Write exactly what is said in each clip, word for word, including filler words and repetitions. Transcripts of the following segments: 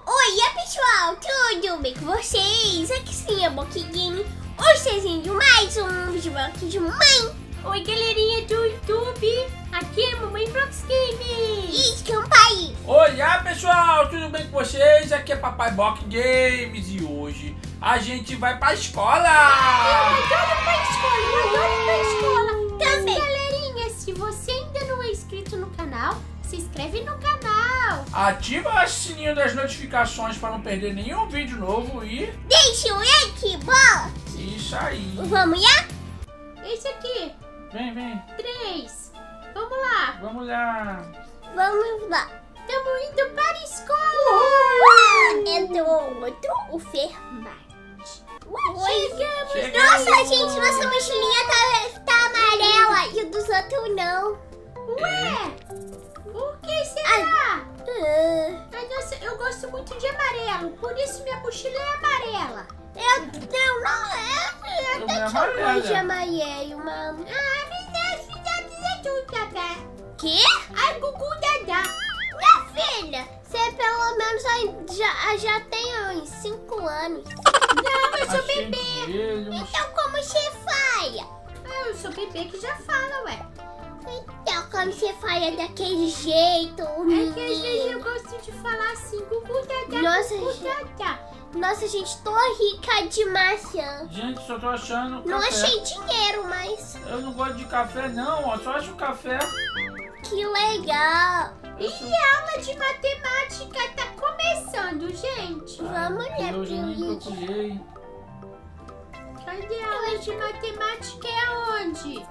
Oi, pessoal, tudo bem com vocês? Aqui sim é Boki Game. Hoje trazendo mais um vídeo aqui de mãe. Oi, galerinha do YouTube. Aqui é Mamãe Blox Game. Escampa aí. Olá, pessoal, tudo bem com vocês? Aqui é Papai Boki Games e hoje a gente vai pra escola. Eu adoro pra escola, eu adoro pra escola. Também. Mas, galerinha, se você ainda não é inscrito no canal, se inscreve no canal. Ativa o sininho das notificações para não perder nenhum vídeo novo e... Deixa o like, bola. Isso aí. Vamos lá? Esse aqui, Vem, vem. três. Vamos lá. Vamos lá. Vamos lá. Estamos indo para a escola. Entrou outro, o Fermate. Chegamos. Chegamos. Nossa, gente, nossa mochilinha tá, tá amarela e o dos outros não. Ué, por que será? Ah, Ai, nossa, eu gosto muito de amarelo, por isso minha mochila é amarela. eu não, não é. Eu Não é até tinha amarela. mais de amarelo, mano. Ah, me dá, me dá, me dá tudo, Cacá. Que? Ai, Gugu Dadá. Minha filha, você pelo menos aí já, já tem uns cinco anos. Não, eu sou Achei bebê. dele. Então como você falha? Ah, eu sou bebê que já fala, ué. Então como você falha daquele jeito, É que às vezes menino? eu gosto de falar assim, Gugu Dadá, Nossa, Gugu gente. Dadá. Nossa, gente, tô rica de maçã. Gente, só tô achando Não café. achei dinheiro, mas Eu não gosto de café não, ó. Só acho café. que legal. E a aula de matemática tá começando, gente. Vamos Ai, ler eu já nem pro procurei. Cadê a aula de matemática? É aonde?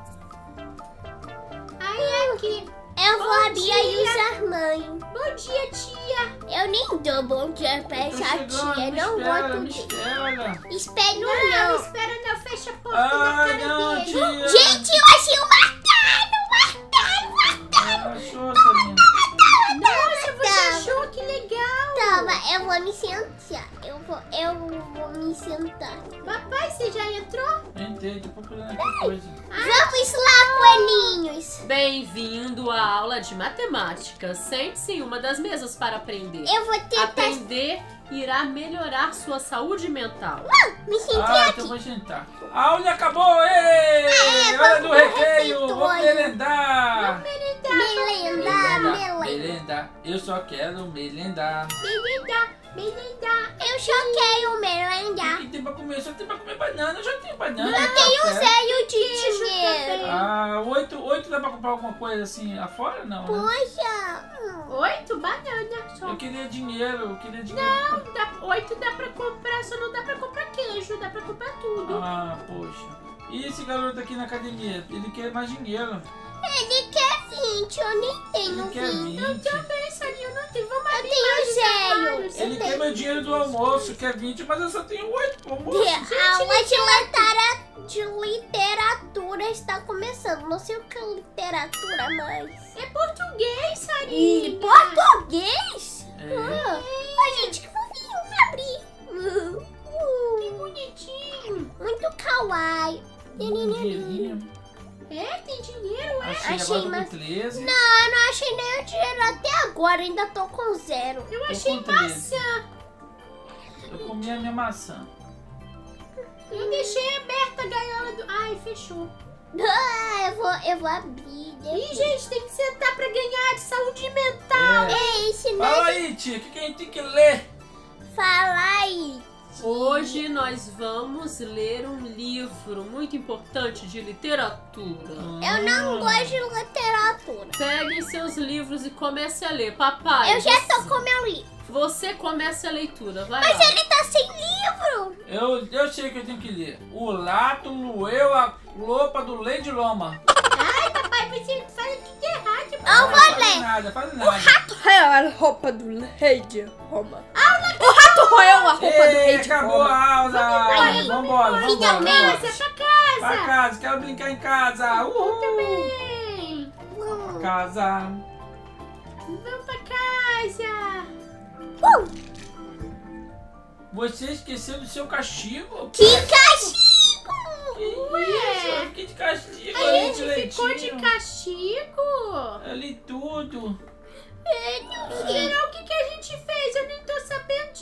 Aí, aqui. Eu vou Bom abrir aí dia. os armários. Bom dia, tia. Eu nem dou bom dia pra Tô essa chegando, tia, me não espera, gosto me de... espera. Espero Não, não não. espera não, fecha a porta na Ai, cara não, dele. tia. Gente, eu achei um martelo, martelo, martelo. Achou, Sabrina? Nossa, você Toma. achou? Que legal. Toma, eu vou me sentar. Eu vou, eu vou me sentar. Papai, você já entrou? Entrei, tô procurando aqui coisa. Vamos lá, coelhinhos. Bem-vindo à aula de matemática. Sente-se em uma das mesas para aprender. Eu vou tentar Aprender irá melhorar sua saúde mental. me sentir Ah, aqui. então vou sentar. A aula acabou! Ei! Hora do vamos pro recreio! refeitório. Vamos merendar! Melendar, melendar. Merendar. Eu só quero merendar. Beleza, beleza. Eu só quero melendar. O que tem pra comer? Só tem pra comer banana. Eu já tenho banana. Eu tenho café. zero de Queijo dinheiro. também. Ah, oito, oito dá pra comprar alguma coisa assim afora? Não, né? Poxa. hum. Oito banana só. Eu queria dinheiro, eu queria dinheiro. Não, dá, oito dá pra comprar, só não dá pra comprar queijo, dá pra comprar tudo. Ah, poxa. E esse garoto aqui na academia? Ele quer mais dinheiro. Ele quer vinte, eu nem tenho Ele quer vinte. vinte. Também, Sarinha, eu não tenho. Vamos Eu abrir tenho mais zero. armários. Ele Eu quer tenho. meu dinheiro do almoço, quer vinte, mas eu só tenho oito pro almoço. A aula de, litera... de literatura está começando. Não sei o que é literatura mais. É português, Sarinha. E português? É. Ah, Ai, gente, que fofinho. Abrir. Uh, Que uh, bonitinho. muito kawaii. Um dinheirinho. É, tem dinheiro, é? Achei, Achei, agora tô mas- com treze. Não, eu não achei nem o dinheiro até agora. Ainda tô com zero. Eu Tô achei com treze. maçã. Eu comi a minha maçã. Eu deixei aberta a gaiola do... Ai, fechou. Ah, eu vou, eu vou abrir. Ih, gente, tem que sentar pra ganhar de saúde mental. É. É esse, né? Fala aí, tia, o que, que a gente tem que ler? Fala aí. Hoje nós vamos ler um livro muito importante de literatura. Eu não gosto de literatura. Peguem seus livros e comece a ler. Papai, Eu já você, tô com meu livro. você comece a leitura. Vai Mas lá. ele tá sem livro. Eu, eu sei que eu tenho que ler. O Lato Lueu, a Lopa do Lady Loma. Ai, papai, você fala tudo errado. Eu Ah, vou faz ler. nada, faz nada. É a roupa do rei de Roma. O rato roeu a roupa do Ei, rei de acabou Roma. a aula. Aí, Vambora, vambora, finalmente, vambora. É pra casa. Pra casa, quero brincar em casa. Uhul. Bem, Hum. Casa. vamos pra casa. Você esqueceu do seu castigo? Que castigo. Que isso? Eu fiquei de castigo. A eu li gente ficou de direitinho. castigo. Eu li tudo. Será o que, que a gente fez? Eu nem tô sabendo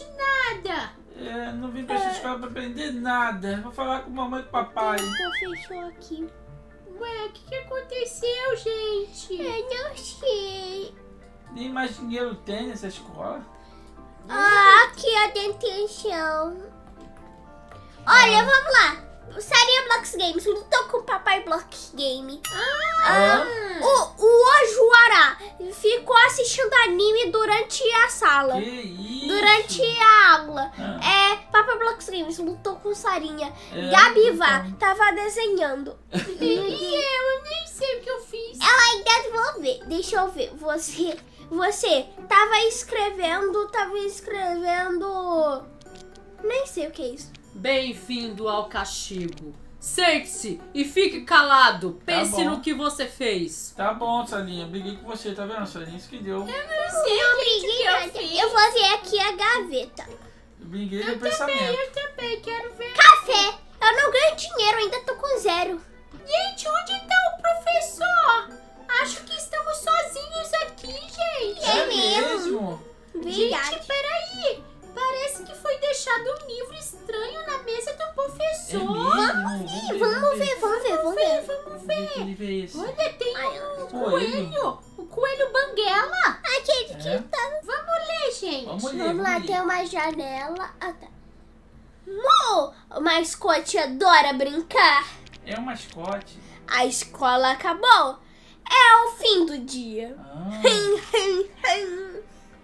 Eu não vim pra essa escola pra aprender nada. Vou falar com mamãe e com papai. Fechou aqui. Ué, o que, que aconteceu, gente? Eu não sei. Nem mais dinheiro tem nessa escola. Ah, aqui a detenção. Olha, vamos lá. Sarinha Blox Games lutou com o papai Blox Game. Ah, O, o Ojuara ficou assistindo anime durante a sala. que isso? Durante a aula. Ah. É, Papai Blox Games lutou com Sarinha. É, Gabivá então. tava desenhando. E eu, eu nem sei o que eu fiz. Eu ainda vou ver. Deixa eu ver. Você, você tava escrevendo, tava escrevendo... Nem sei o que é isso. Bem-vindo ao castigo. Sente-se e fique calado. Pense bom. no que você fez. Tá bom, Salinha. Briguei com você, tá vendo, Salinha? Isso que deu. Não sei, gente, o que eu fiz. Eu vou ver aqui a gaveta. Eu briguei no Eu pensamento. também quero ver. Café. Eu não ganho dinheiro, ainda tô com zero. Gente, onde tá o professor? Acho que estamos sozinhos aqui, gente. É mesmo. Gente, Verdade. peraí. Parece que foi deixado um livro estranho na mesa do É professor. mesmo? Vamos ver, vamos ver, vamos ver. Vamos Ver ver. que livro é esse? Olha, tem Ai, um coelho. coelho. O coelho Banguela. Aquele que É? tá... Vamos ler, gente. Vamos ler, Vamos lá, vamos tem ler. uma janela. Ah, tá. Mo! O mascote adora brincar. É um mascote. A escola acabou. É o fim do dia. Ah,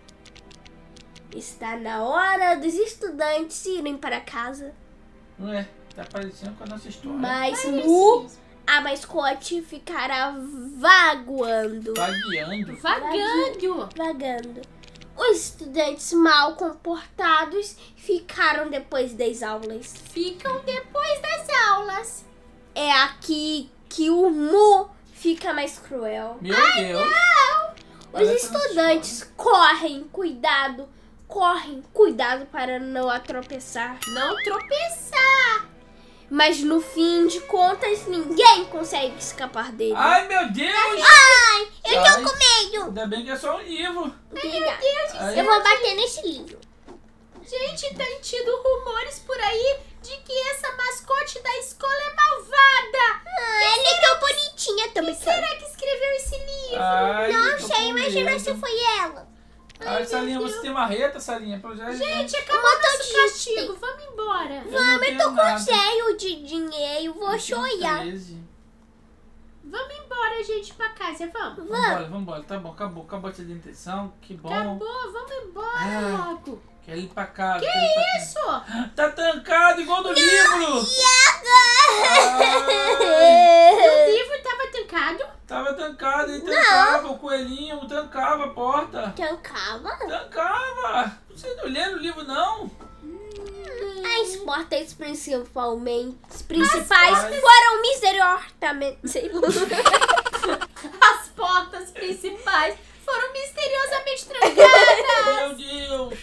Está na hora dos estudantes irem para casa. ué, tá parecendo com a nossa história. Mas Parece Mu, mesmo. a mascote, ficará vaguando. Vagueando. Vagando. Vagando. Os estudantes mal comportados ficaram depois das aulas. Ficam depois das aulas. É aqui que o Mu fica mais cruel. Meu Deus. Os Olha essa estudantes correm, cuidado, correm, cuidado para não atropeçar. Não tropeçar. Mas no fim de contas, ninguém consegue escapar dele. Ai, meu Deus. Ai, eu Ai, tô com medo. Ainda bem que é só um livro. Obrigada. Ai, Eu vou bater nesse livro. Gente, tem tido rumores por aí de que essa mascote da escola é malvada. Ah, ela é tão bonitinha também. Será que escreveu esse livro? Ai, Não tô sei, com imagina medo. se foi ela. Ai, Salinha, você tem marreta, Salinha? Pra já... Gente, acabou Uma nosso todista. castigo. Vamos embora. Vamos, eu tô com zero de dinheiro, vou chorar. Vamos embora, gente, pra casa. Vamos. Vambora, vambora. Tá bom, acabou. Acabou a detenção. Que bom. Acabou, vamos embora Ah. logo. Quero ir pra casa. Que quero ir pra casa. isso? Tá trancado igual no livro. O livro tava trancado? Tava trancado, ele trancava o coelhinho, trancava a porta. Tancava? Trancava. Você não lê no livro, não? As portas principalmente principais portas. foram misteriosamente. Sei lá. As portas principais foram misteriosamente trancadas. Meu Deus.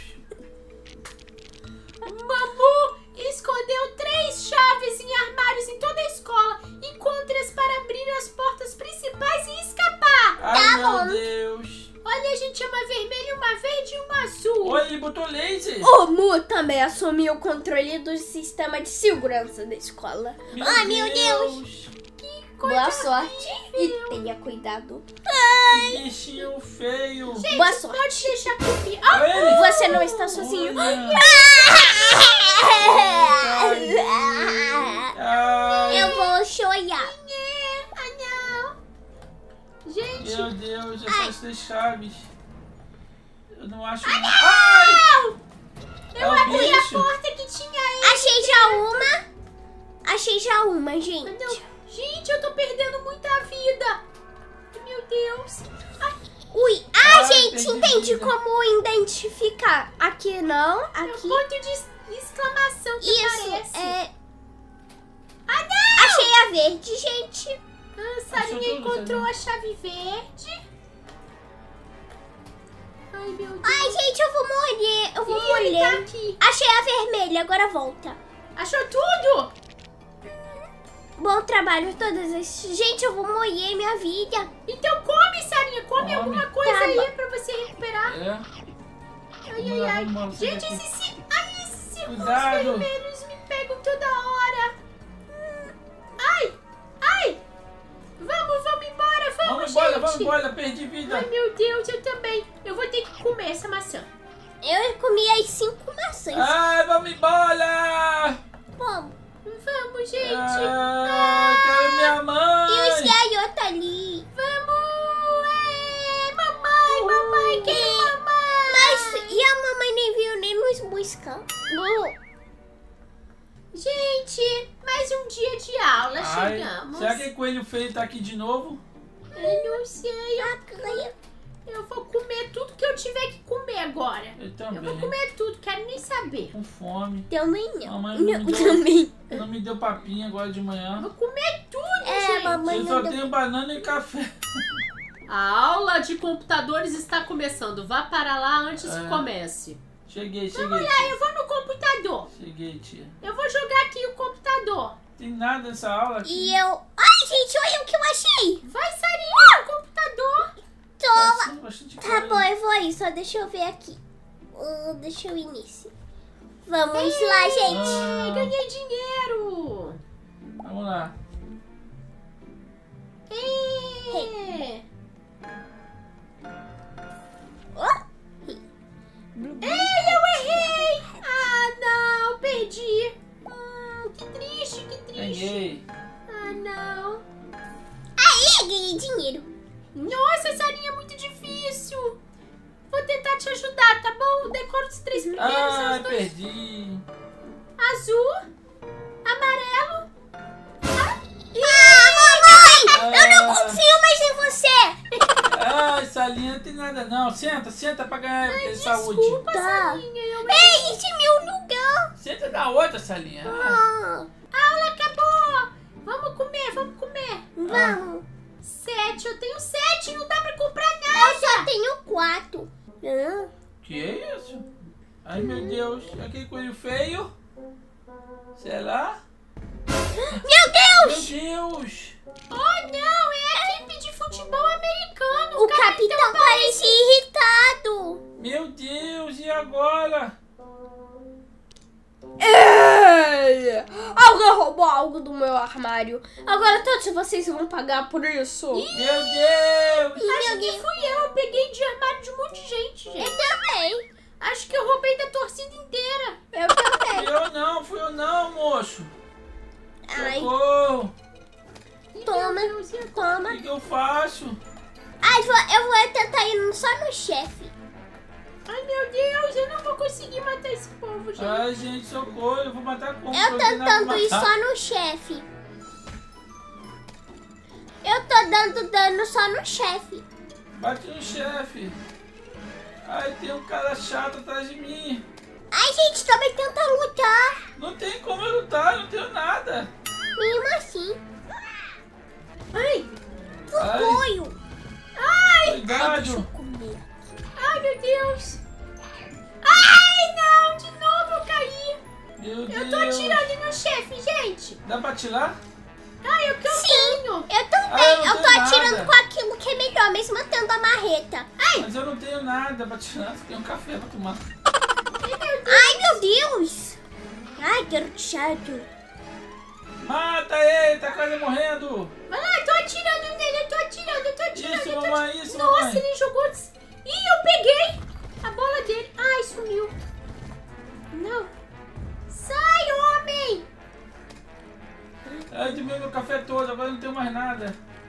Mamu escondeu três chaves em armários em toda a escola e contras para abrir as portas principais e escapar. Ai, meu bom. Deus. Olha, a gente, uma vermelha, uma verde e uma azul. Olha, ele botou laser. O Mu também assumiu o controle do sistema de segurança da escola. Meu Ai, meu Deus. Coisa Boa sorte horrível. e tenha cuidado. Que bichinho feio. Boa sorte. Pode deixar comigo. Ah, Olha ele. Você não está sozinho. Olha. Ai, Eu vou chorar. ah, não. Gente, meu Deus, essas três chaves. Eu não acho. Ai! eu É o abri a bicho. porta que tinha aí. Achei já uma. Achei já uma, gente. Não. Gente, eu tô perdendo muita vida. Meu Deus. Ui. Ah, Ai, gente, perdi entende vida. como identificar. Aqui não, É um aqui. ponto de exclamação que Isso, parece. é... Ah, não! Achei a verde, gente. A Achou Sarinha tudo, encontrou Sarinha? a chave verde. Ai, meu Deus. Ai, gente, eu vou morrer. Eu vou Ih, ele tá morrer. aqui. Achei a vermelha, agora volta. Achou tudo? Bom trabalho todas as... Gente, eu vou morrer minha vida. Então come, Sarinha. Come, Come. alguma coisa Tá aí bom. pra você recuperar. É. Ai, Vamos ai, lá, ai. vamos lá, você Gente, daqui. esse, ci- ai, esse Cuidado. Os vermelhos me pegam toda hora. Ai, ai. Vamos, vamos embora, vamos, Vamos gente. embora, vamos embora. Perdi vida. Ai, meu Deus, eu também. Eu vou ter que comer essa maçã. Eu comi as cinco maçãs. Ai, vamos embora. Vamos. Vamos, gente. Ah, quero minha mãe. E os gaiotos ali. Vamos. É, mamãe, mamãe, quero mamãe. Mas e a mamãe nem veio nem nos buscar? Bom, Gente, mais um dia de aula, Ai, chegamos. será que o coelho feio tá aqui de novo? Eu não sei. a Cleia. Eu vou comer tudo que eu tiver que comer agora. Eu Eu também. vou comer tudo, quero nem saber. Com fome. Também não. Mamãe não, Não, me deu, também. não me deu papinha agora de manhã. Vou comer tudo, É, gente. mamãe Eu só não deu. tenho banana e café. A aula de computadores está começando. Vá para lá antes É. que comece. Cheguei, cheguei. Vamos lá, eu vou no computador. Cheguei, tia. Eu vou jogar aqui o computador. Tem nada nessa aula aqui. E eu... Ai, gente, olha o que eu achei. Vai, Sarinha, no computador. Tô... Passando bastante Tá coisa. bom, eu vou ir. Só deixa eu ver aqui. Uh, deixa eu ir nisso. Vamos lá, gente. Ah, Ganhei dinheiro. vamos lá. É. Ó. Ei, eu errei. Ah, não, perdi. Hum, que triste, que triste. Ganhei. Ah, não. Aí, ganhei dinheiro. Nossa, Sarinha, é muito difícil. Vou tentar te ajudar, tá bom? Decora os três primeiros, são Ah, os dois. perdi. Azul, amarelo. Ah, mamãe! Eu não Ah. confio mais em você. Ah, essa linha não tem nada não. Senta, senta pra ganhar saúde. Desculpa, Tá. Sarinha. Eu... Ei, esse é meu lugar. Senta da outra, Salinha. Ah, Ah, A aula acabou. Vamos comer, vamos comer. vamos. Sete, eu tenho sete, não dá pra comprar Eu nada. só tenho quatro. Ah. que é isso? Ai, meu Deus. Aquele coelho feio. Será? Meu Deus! Meu Deus. Oh, não, é a equipe de futebol americano. O capitão parece irritado. Meu Deus, e agora? Ei! Alguém roubou algo do meu armário. Agora todos vocês vão pagar por isso. Meu Deus. Acho que fui eu, eu peguei de armário de um monte de gente, gente. Eu também. Acho que eu roubei da torcida inteira. Eu também. Eu não, fui eu não, moço. Ai, Socorro. toma, Meu Deus, e agora? O toma. que, que eu faço? Ai, vou- eu vou tentar ir só no chefe. Ai, meu Deus, eu não vou conseguir matar esse povo, gente. Ai, gente, socorro. Eu vou matar como? Eu Não tem nada tentando pra ir matar. só no chefe. Eu tô dando dano só no chefe. Bate no chefe. Ai, tem um cara chato atrás de mim. Ai, gente, também tenta lutar. Não tem como eu lutar, não tenho nada. Mesmo assim. Ai, Ai, Apoio. ai, Ai, deixa eu cuidado. comer. ai, meu Deus. Ai, não, de novo eu caí. Meu Deus. Eu tô atirando no chefe, gente. Dá pra atirar? Ai, o que eu Sim. tenho? Eu também. Ah, eu não eu tô tenho atirando nada. com aquilo que é melhor, mesmo tendo a marreta. Mas eu não tenho nada pra atirar. Tem um café pra tomar. Ai, meu Deus. Ai, garoto chato. Mata ele, tá quase morrendo. Vai lá, eu tô atirando nele, eu tô atirando, eu tô atirando. Isso, eu tô mamãe, atirando. isso, Nossa, mamãe. ele jogou... des- Ih, eu peguei a bola dele. Ai, sumiu. Não. Sai, homem. Ai, dormiu meu café todo, agora eu não tenho mais nada.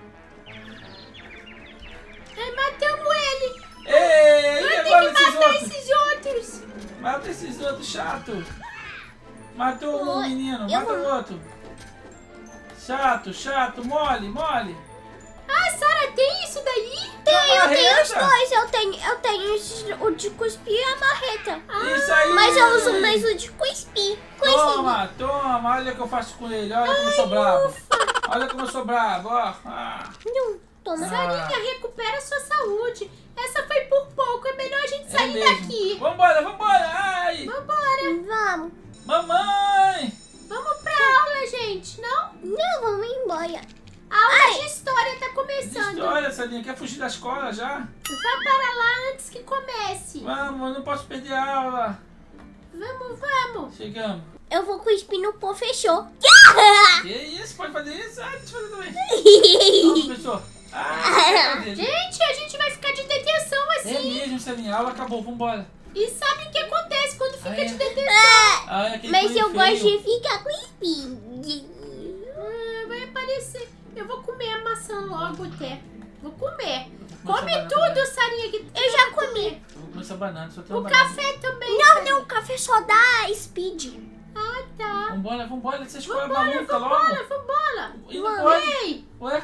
Ai, matamos ele. Ei, e Eu agora tenho que esses matar outros? esses outros. Mata esses outros chato. Matou um Oi, menino, eu mata o vou- outro. Chato, chato, mole, mole. Ah, Sara, tem isso daí? Tem, eu tenho os Marreta. dois. Eu tenho, eu tenho esse- o de cuspir e a marreta. Isso aí. Mas eu uso mais o de cuspir. Cuspir. Toma, toma, olha o que eu faço com ele, olha como eu sou bravo. Olha como eu sou bravo, ó. Ah. Não, toma. Sarinha, recupera a sua saúde. Essa foi por pouco, é melhor a gente É sair mesmo. daqui. Vambora, vambora, ai. Vambora. Vamos. Mamãe. Vamos pra aula, gente, não? Não, vamos embora. A aula Ai. de história tá começando. Olha, Salinha, quer fugir da escola já? Vá para lá antes que comece. Vamos, eu não posso perder a aula. Vamos, vamos. chegamos. Chegamos. Eu vou cuspir no pô, fechou. Que isso? Pode fazer isso? Ah, deixa eu fazer também. Vamos, pessoal. Ah, Gente, a gente vai ficar de detenção é assim. mesmo, Sarinha. A aula acabou, vambora. E sabe o que acontece quando fica Ah, é? de detenção? Ah, é aquele Mas coelho eu gosto feio. de ficar cuspindo. Ah, vai aparecer. Eu vou comer a maçã logo até. Vou comer. Maçã Come banana tudo, também. Sarinha. Que Eu já comi. Eu vou comer essa banana, só tem O uma banana. café também. Não, Sarinha. não, o café só dá speed. Ah, tá. Vambora, vambora, essa escola Vambora, maluca vambora, logo. vambora. E não pode. Ei, Ué?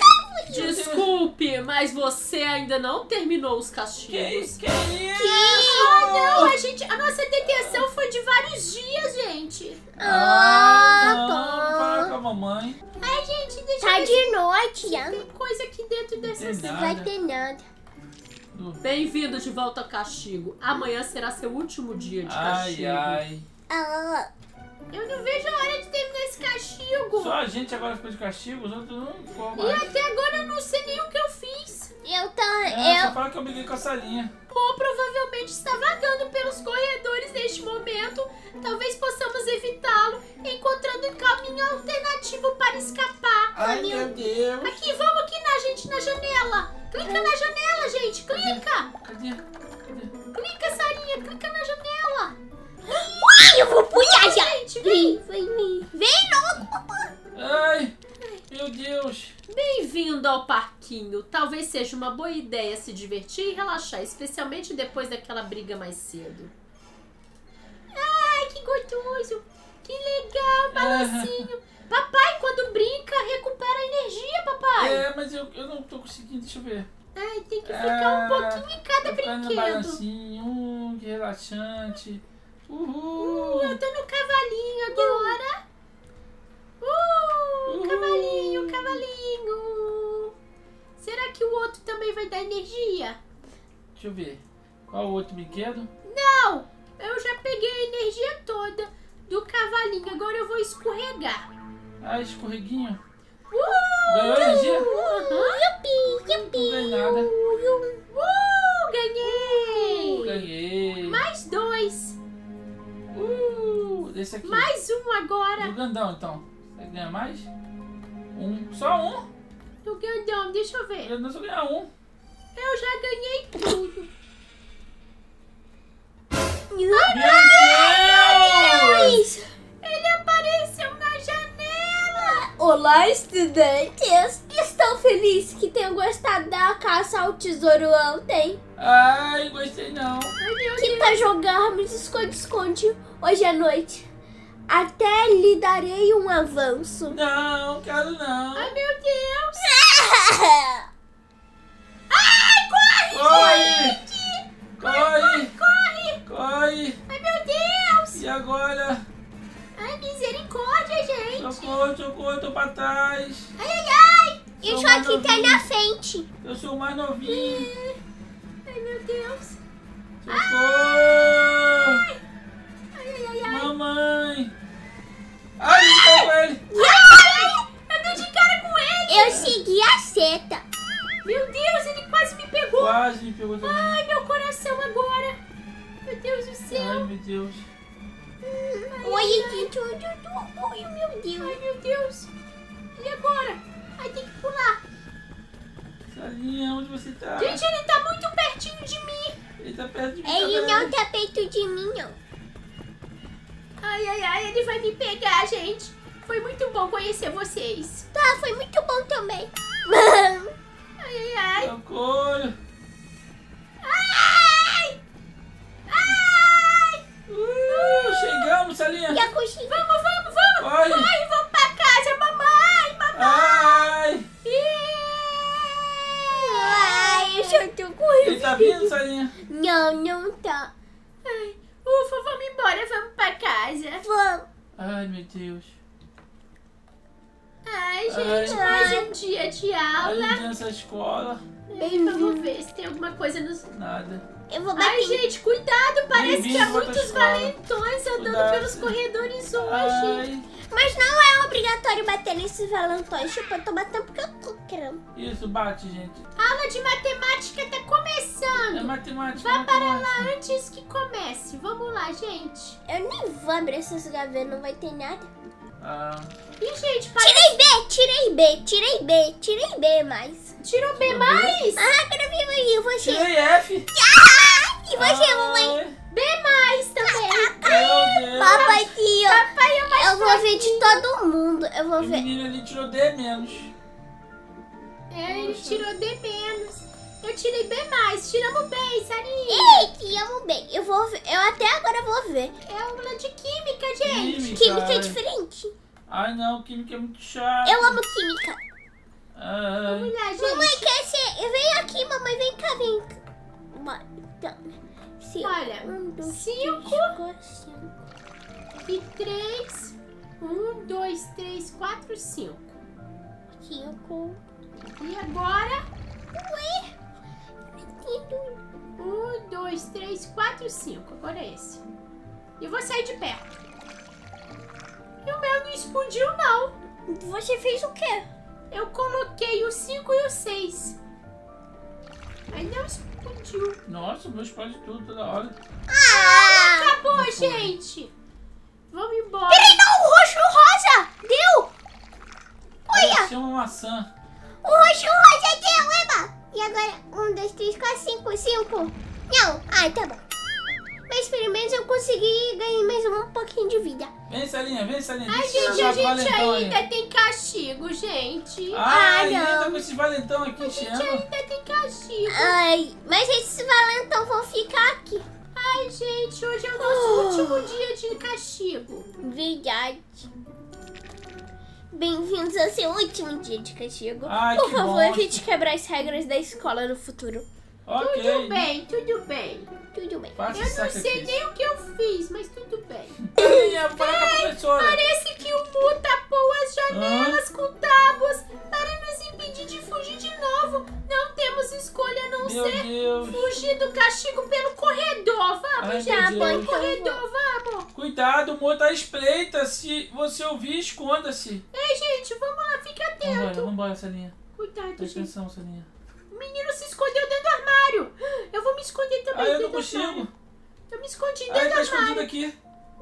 Desculpe, mas você ainda não terminou os Que, castigos. que isso? ah, não, a gente, a nossa detenção foi de vários dias, gente. Ah, não, não fala com tá. a mamãe. Ai, gente, deixa Tá eu ver de noite, se já. tem coisa aqui dentro dessas... Tem Não nada. vai ter nada. Bem-vindo de volta ao castigo. Amanhã será seu último dia de Ai, castigo. ai. Ah, Eu não vejo a hora de terminar esse castigo. Só a gente agora ficou de castigo, os outros não ficou E mais. até agora eu não sei nem o que eu fiz. eu tô... É, só Eu... fala que eu briguei com a Sarinha. Ou provavelmente está vagando pelos corredores neste momento. Talvez possamos evitá-lo, encontrando um caminho alternativo para escapar. Ai, meu Deus. Aqui, vamos aqui na gente, na janela. Clica na janela, gente, clica. Cadê? Cadê? Clica, Sarinha, clica na janela. Ai, eu vou pular já. Gente, vem. Vem, vem, vem logo, papai. Ai, meu Deus. Bem-vindo ao parquinho. Talvez seja uma boa ideia se divertir e relaxar, especialmente depois daquela briga mais cedo. Ai, que gostoso. Que legal, balancinho. Papai, quando brinca, recupera energia, papai. É, mas eu, eu não tô conseguindo, deixa eu ver. Ai, tem que ficar um pouquinho em cada Tô ficando no brinquedo. balancinho, hum, que relaxante. Uhul. Eu tô no cavalinho agora. Uh, Uhul. cavalinho, cavalinho. Será que o outro também vai dar energia? Deixa eu ver. Qual o outro brinquedo? Não, eu já peguei a energia toda do cavalinho. Agora eu vou escorregar. Ah, escorreguinho. Uh, Ganhou energia? Yupi, yupi. Não ganhei nada. uh, ganhei. Ganhei. Mais dois. Uh, desse aqui. Mais um agora. Do grandão, então. Você ganha mais? Um. Só um? Do grandão, deixa eu O ver. grandão só ganha um. Eu já ganhei tudo. Meu Deus! Ele apareceu na janela. Olá, estudantes! Estou feliz que tenham gostado da caça ao tesouro ontem. Ai, gostei não. Que tal jogarmos esconde-esconde hoje à noite? Até lhe darei um avanço. Não, quero não. Ai, meu Deus. Corre! Corre! Corre. Corre! Ai, meu Deus. E agora? Ai, misericórdia, gente. Socorro, socorro, eu tô pra trás. Ai, ai, ai. E Sou só mais aqui tá novinho. na frente. Eu sou o mais novinho. Ai, meu Deus. Socorro! Ai, ai, ai, ai. Mamãe! Ai, pegou ele! Ai, eu dei de cara com ele. Eu segui a seta. Meu Deus, ele quase me pegou. Quase me pegou também. Ai, meu coração agora. Meu Deus do Ai, céu. meu Deus. Oi, gente, onde eu tô? Oi, meu Deus. Ai, meu Deus. E agora? Ai, tem que pular. Salinha, onde você tá? Gente, ele tá muito pertinho de mim. Ele tá perto de mim. Ele tá não tá perto de mim, não. Ai, ai, ai, ele vai me pegar, gente. Foi muito bom conhecer vocês. Tá, foi muito bom também. Ai, ai, ai. Socorro! Ai! Ai! Uh, chegamos, Salinha! E a coxinha? Vamos, vamos, vamos! Corre! Corre, vamos pra casa, mamãe! Mamãe! Ai! Ai, eu já tô com Ele tá vindo, Salinha? Não, não tá. Ai, ufa, vamos embora, vamos pra casa. Vamos. Ai, meu Deus. Ai, gente, Ai. mais um dia de Ai, aula. nessa escola. Vamos ver se tem alguma coisa nos... Nada. Eu vou Ai, bater. gente, cuidado, parece que há Bem-vindo pra outra muitos escola. valentões andando Cuidado. pelos corredores hoje. Ai, Mas não é obrigatório bater nesses valentões. Tipo, eu tô batendo porque eu tô querendo. Isso, bate, gente. Aula de matemática tá É começando. matemática. Vá para matemática. lá antes que comece. Vamos lá, gente. Eu nem vou abrir essas gavetas, não vai ter nada. Ah, E, gente, parece... Tirei B, tirei B, tirei B, tirei B mais. Tirou B mais? Ah, quero ver aí, você. tirei F. Ah, e você, mamãe? Ai, B mais também. meu Deus. Papai, tio. Papai é mais Eu vou ver de todo mundo. Eu vou O ver. menino ali tirou D menos. É, ele tirou D menos. Eu tirei B mais. Tiramos B, Sarinha. Ei, te amo bem. Eu vou ver. Eu até agora vou ver. É aula de química, gente. Química. Química é ai. diferente. Ai, não, química é muito chato. Eu amo química. Ai. Vamos lá, gente. Mamãe, quer ser? Vem aqui, mamãe. Vem cá, vem cá. Uma, então, cinco. Olha, Um, dois, cinco. três, quatro, cinco. E três. Um, dois, três, quatro, cinco. Cinco. E agora? Ué? Um, dois, três, quatro, cinco. Agora é esse. E eu vou sair de perto. E o meu não explodiu, não. Você fez o quê? Eu coloquei o cinco e o seis. Aí não explodiu. Nossa, o meu explode tudo toda hora. Ah! Acabou, Não foi. gente. Vamos embora. Peraí, não, o roxo e o rosa! Deu! Olha! Parecia uma maçã. O roxo e o rosa deu, Eba! E agora, um, dois, três, quatro, cinco, cinco. Não, ai, tá bom. Mas pelo menos eu consegui ganhar mais um pouquinho de vida. Vem, Salinha, vem, Salinha. Ai, Deixa eu gente, a jogar gente valentão aí. ainda tem castigo, gente. Ai, Ah, não. ainda com esses valentão aqui, A gente enchendo. ainda tem castigo. Ai, mas esses valentão vão ficar aqui. Ai, gente, hoje é o nosso Oh. último dia de castigo. Verdade. Bem-vindos ao seu último dia de castigo. Ai, Por que favor, bom. evite quebrar as regras da escola no futuro. Ok. Tudo bem, tudo bem. Tudo bem. Faça Eu esse não sei sacrifício. nem o que eu fiz, mas tudo bem. Salinha, vou falar com a professora. Parece que o Mu tapou as janelas com tábuas para nos impedir de fugir de novo. Não temos escolha a não Meu ser Deus. fugir do castigo pelo corredor. Vamos, Ai, gente, meu bom, pelo Deus. corredor, vamos. Cuidado, o moto tá espreita. Se você ouvir, esconda-se. Ei, gente, vamos lá, fica Vambora, atento. vambora, Salinha. Cuidado, Presta gente. atenção, Salinha. O menino se escondeu dentro do armário. Eu vou me esconder também Ai, eu dentro não do armário. consigo. Eu me escondi Ai, dentro tá do escondido armário. aqui.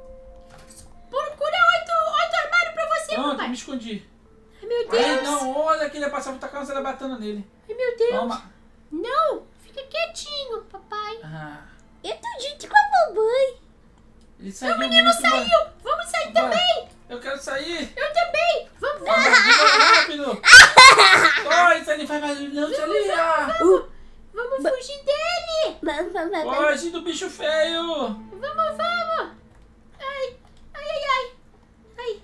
Procura outro, outro armário pra você, Pronto, papai. me escondi. Ai, meu Ai, Deus. não, olha que ele ia passar, vou tacar uma zarabatana nele. Ai, meu Deus. Toma. Não, fica quietinho, papai. Ah, Eu tô junto com a mamãe. ele saiu. O menino saiu. Vamos sair Bora. também. Eu quero sair. Eu também. Vamos, Vamos, vamos. vamos, rápido. Corre, Salinha, vai mais não, Salinha. Vamos fugir dele. Vamos, vamos, vamos. Foge do bicho feio. Vamos, vamos. Ai, ai, ai, ai. Ai,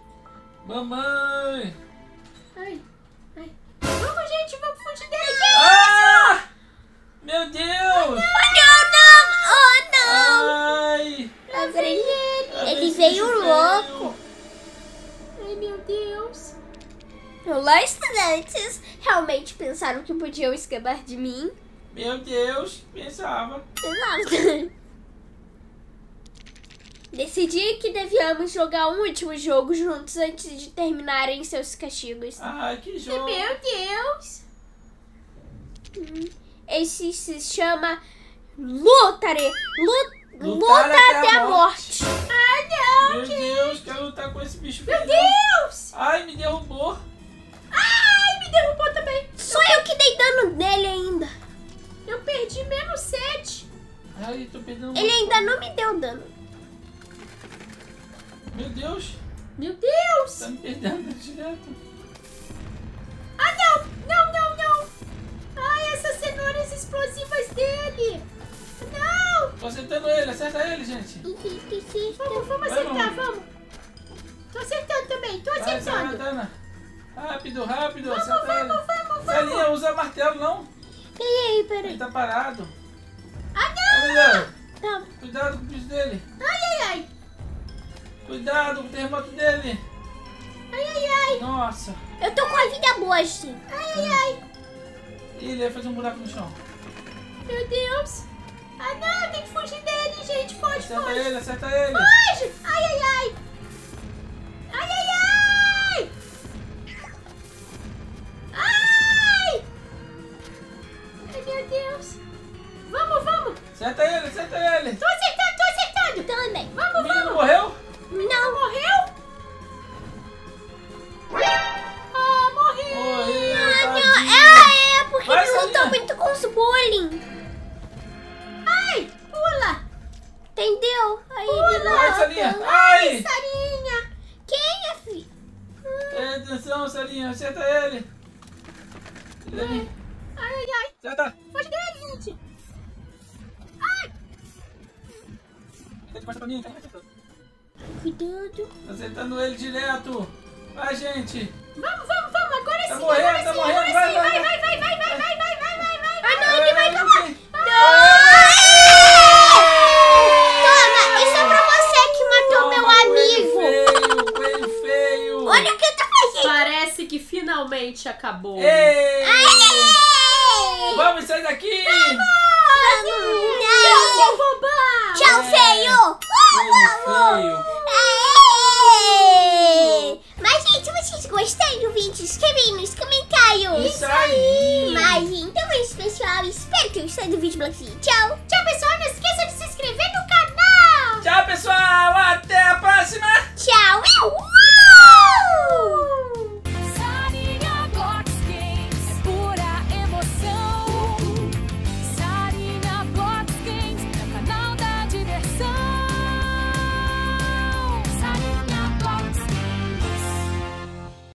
Mamãe. ai, ai. Vamos, gente, vamos fugir dele. Ah! Meu Deus. Não, não! Oh, não! Ai. Agora ele, ele Esse veio bicho louco. Ai, meu Deus. Olá, estudantes. Realmente pensaram que podiam escapar de mim? Meu Deus, pensava. Exato. Decidi que devíamos jogar um último jogo juntos antes de terminarem seus castigos. Ai, que jogo. Meu Deus. Esse se chama Lutare. Lu- Lutar Luta até a morte. Ah, não. Meu Deus, quero lutar com esse bicho Meu feio. Deus. Ai, me derrubou. Ai, me derrubou também. Só eu que dei dano nele ainda. Eu perdi menos sete. Ai, tô perdendo Ele muito. ainda não me deu dano. Meu Deus, Meu Deus. tá me perdendo direto. Ah, não. Não, não, não. Ai, essas cenouras explosivas dele. Não. Tô acertando ele, acerta ele, gente. Vamos, vamos Vai, acertar, mamãe. vamos. Tô acertando também, tô Vai, acertando. Sabatana. Rápido, rápido, Vamos, acerta vamos, ele. vamos, Salinha, vamos. usa martelo, não. Peraí, peraí. Ele tá parado. Ah, não. Olha, Tá. cuidado com o bicho dele. Ai, ai, ai. Cuidado com o terremoto dele. Ai, ai, ai. Nossa. Eu tô com a vida boa, assim. Ai, ai, ai. Ih, ele vai fazer um buraco no chão. Meu Deus. Ah, não, tem que fugir dele, gente. Foge, Acerta foge. ele, acerta ele. Foge. Ai, ai, ai. Ai, ai, Ai, Sarinha. Ai. Sarinha. Quem é, filho? É, atenção, Sarinha. Acerta ele. Ele. Ai, ai, ai. Acerta. Foge dele, gente. Fica de costa pra mim. Tá acertando. Cuidado. Acertando ele direto. Vai, gente. Vamos, vamos, vamos. Agora Tá sim, morrendo, agora tá sim, morrendo. agora Vai, sim. vai, Vai, vai. vai, vai, vai, vai, vai, vai, vai, vai, vai. Ah, não, ele vai tomar. Toma, Isso é pra você que matou meu amigo. Feio, coelho feio. Olha o que eu tô fazendo. Parece que finalmente acabou. Ei. Ai. Vamos sair daqui. Tchau, Bobão. Tchau, É. feio. Coelho feio. Aê! Mas, gente, se vocês gostaram do vídeo, escreve aí nos comentários. Isso aí. Mas, então é isso, pessoal. Espero que tenham gostado do vídeo. Tchau.